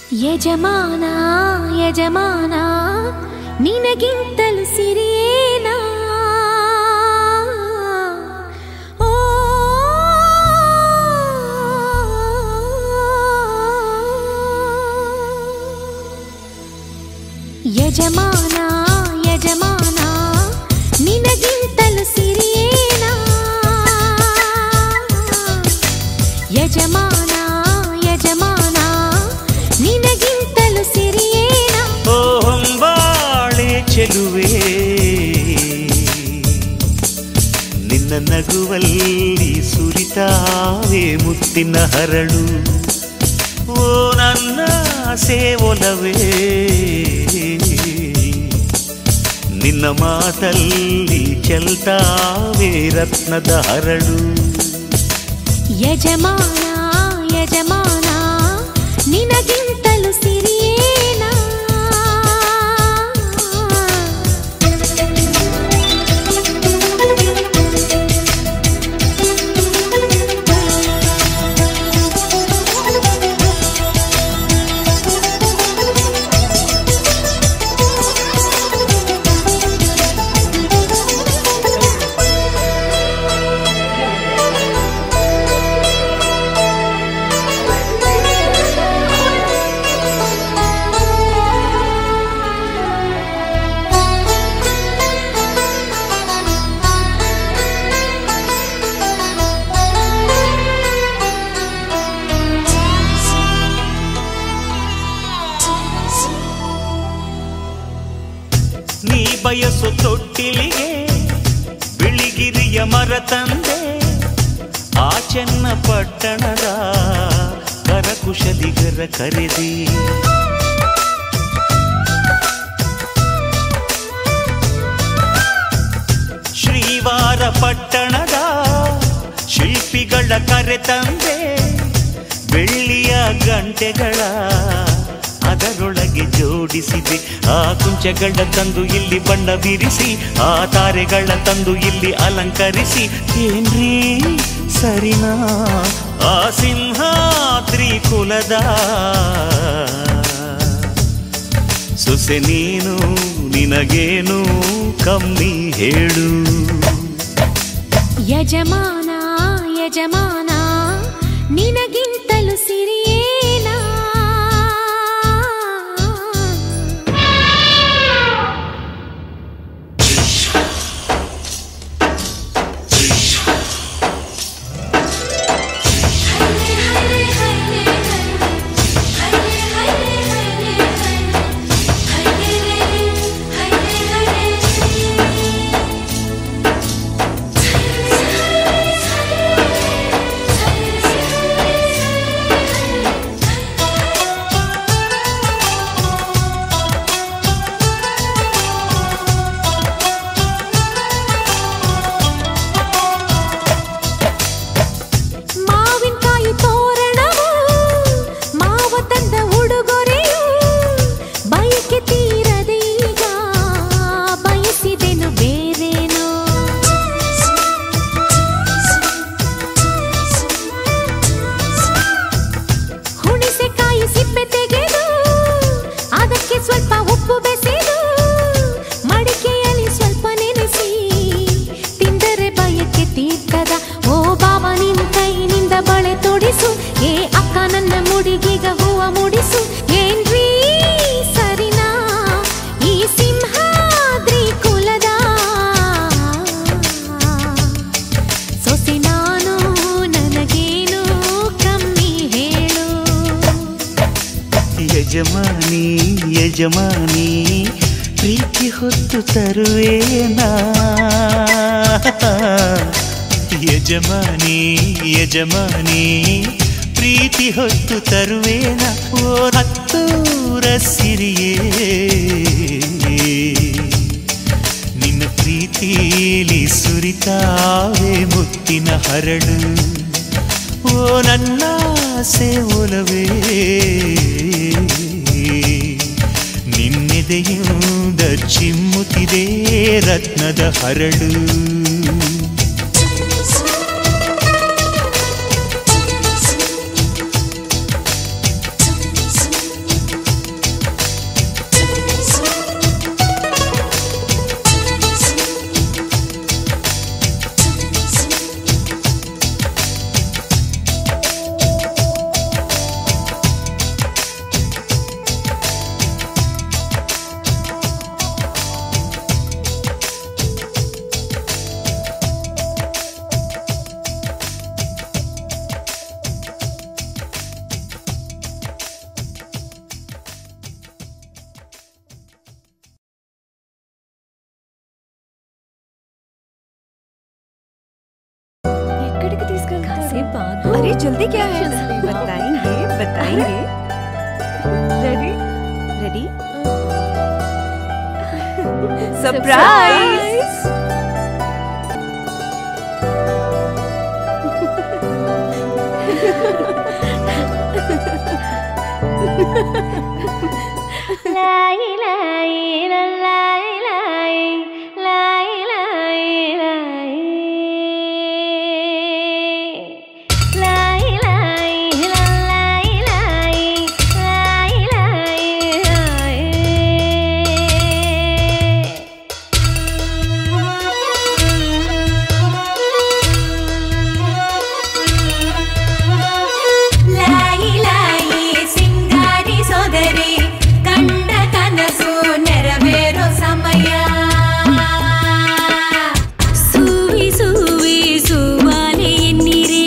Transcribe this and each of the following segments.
ಯಜಮಾನ ಯಜಮಾನ ನಿನಗಿಂತಲೂ ಸಿರಿಯೇನಾ ಓ ಯಜಮಾನ ಯಜಮಾನ ನಿನಗಿಂತಲೂ ಸಿರಿಯೇನಾ ಯಜಮಾನ ಯಜಮಾನ ನಿನಗಿಂತಲೂ ಸಿರಿಯೇನಾ ಓ ಹೊಂಬಾಳೆ ಚೆಲುವೆ ನಿನ್ನ ನಗುವಲ್ಲಿ ಸುರಿತಾವೆ ಮುತ್ತಿನ ಹರಳು ಓ ನನ್ನ ಸೇವೊಲವೇ ನಿನ್ನ ಮಾತಲ್ಲಿ ಚೆಲ್ತಾವೆ ರತ್ನದ ಹರಳು ಯಜಮಾನ ಯಜಮಾನ ನಿನಗಿಂತಲೂ ಸಿರಿಯೇನಾ ನೀ ಬಯಸು ತೊಟ್ಟಿಲಿಗೆ ಬಿಳಿಗಿರಿಯ ಮರ ತಂದೆ ಆ ಚೆನ್ನ ಪಟ್ಟಣದ ಕರಕುಶಲಿಗರ ಕರೆದಿ ಶ್ರೀವಾರ ಪಟ್ಟಣದ ಶಿಲ್ಪಿಗಳ ಕರೆ ತಂದೆ ಬೆಳ್ಳಿಯ ಗಂಟೆಗಳ ಅದರೊಳಗೆ ಜೋಡಿಸಿದೆ ಆ ಕುಂಚಗಳ ತಂದು ಇಲ್ಲಿ ಬಣ್ಣ ಬಿರಿಸಿ ಆ ತಾರೆಗಳ ತಂದು ಇಲ್ಲಿ ಅಲಂಕರಿಸಿ ಏನ್ರೀ ಸರಿನಾ ಆ ಸಿಂಹಾದ್ರಿ ಕುಲದ ಸೊಸೆ ನೀನು ನಿನಗೇನು ಕಮ್ಮಿ ಹೇಳು ಯಜಮಾನ ಯಜಮಾನ ನಿನಗಿಂತಲೂ ಸಿರಿಯೇನಾ ಯಜಮಾನಿ ಯಜಮಾನಿ ಪ್ರೀತಿ ಹೊತ್ತು ತರುವೇನಾ ಯಜಮಾನಿ ಯಜಮಾನಿ ಪ್ರೀತಿ ಹೊತ್ತು ತರುವೇನಾ ಓ ಹತ್ತೂರ ಸಿರಿಯೇ ನಿನ್ನ ಪ್ರೀತಿಲಿ ಸುರಿತಾವೆ ಮುತ್ತಿನ ಹರಳು ಓ ನನ್ನ ಸೇವೊಲವೇ ನಿನ್ನೆದೆಯಿಂದ ಚಿಮ್ಮುತ್ತಿದೆ ರತ್ನದ ಹರಳು जल्दी क्या है? बताएंगे बताएंगे। Ready ready surprise. लाई लाई लाई लाई लाई लाई लाई लाई लाई लाई लाई लाई लाई लाई लाई सिंगारी ಸೋದರಿ ಕಂಡ ಕನಸು ನೆರವೇರೋ ಸಮಯ ಸೂವಿ ಸೂವಿ ಸುವಾಲೆ ಎನ್ನಿರೆ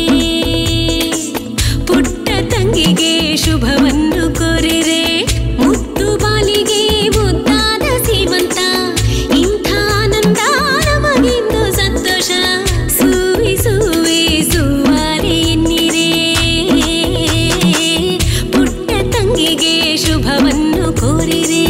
ಪುಟ್ಟ ತಂಗಿಗೆ ಶುಭವನ್ನು ಕೋರಿರೆ ಮುತ್ತು ಬಾಲಿಗೆ ಮುದ್ದಾದ ಸೀಮಂತ ಇಂಥ ಆನಂದ ನಮಗಿಂದು ಸಂತೋಷ ಸೂವಿ ಸೂವಿ ಸುವಾಲೆ ಎನ್ನಿರೆ ಪುಟ್ಟ ತಂಗಿಗೆ ಶುಭವನ್ನು ಕೋರಿರೆ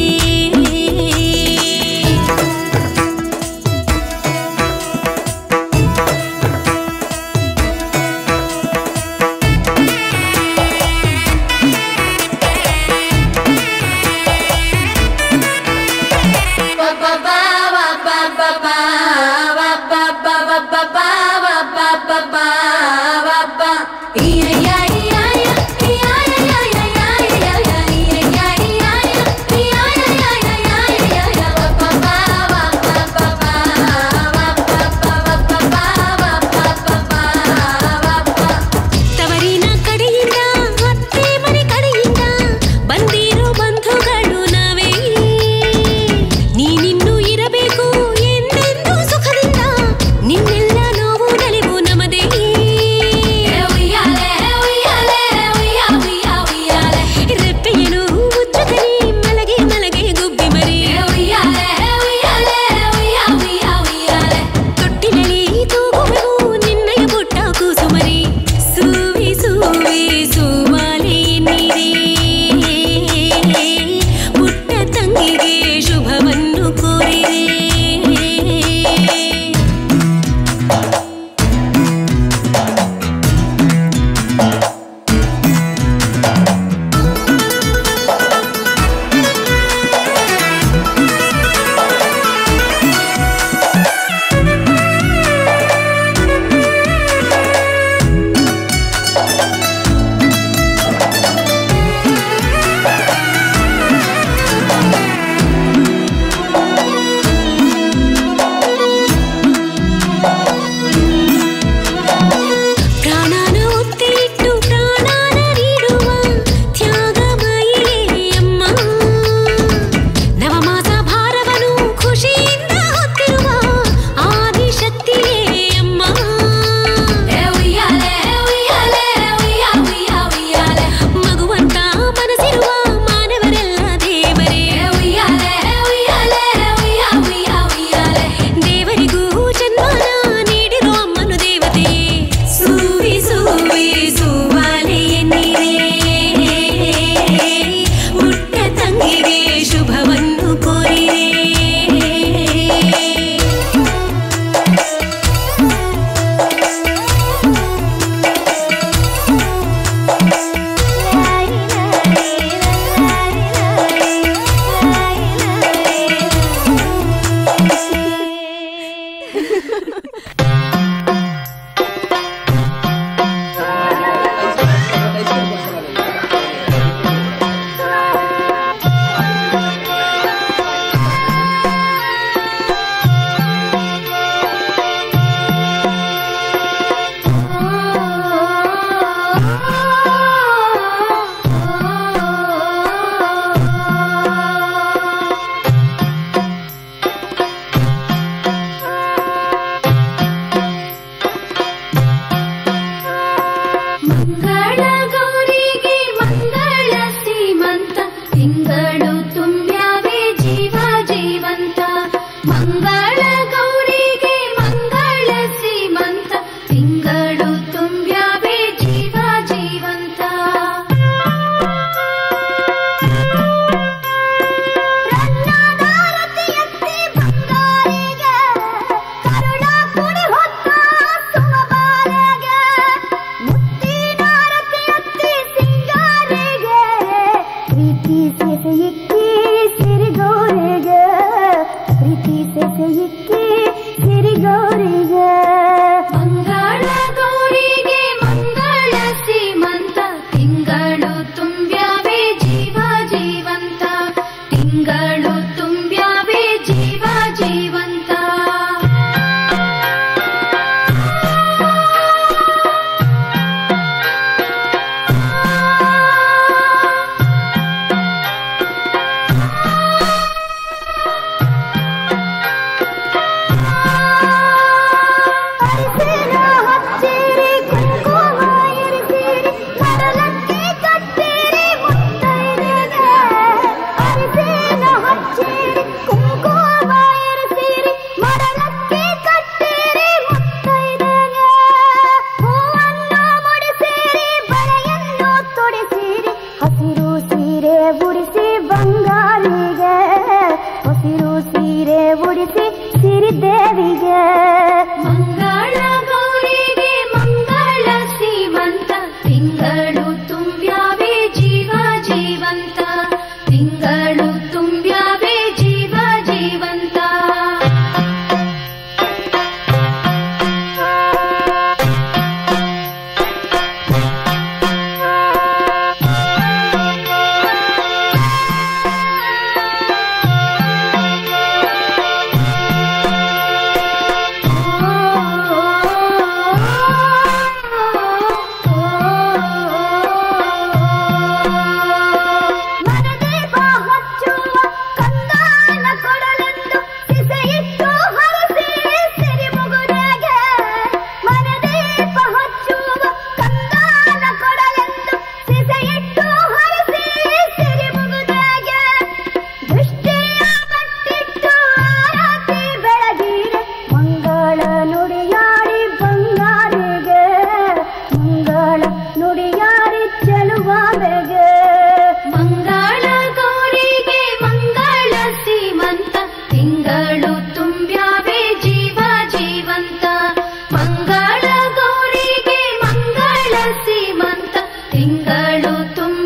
ಮಗಳು ತುಂಬ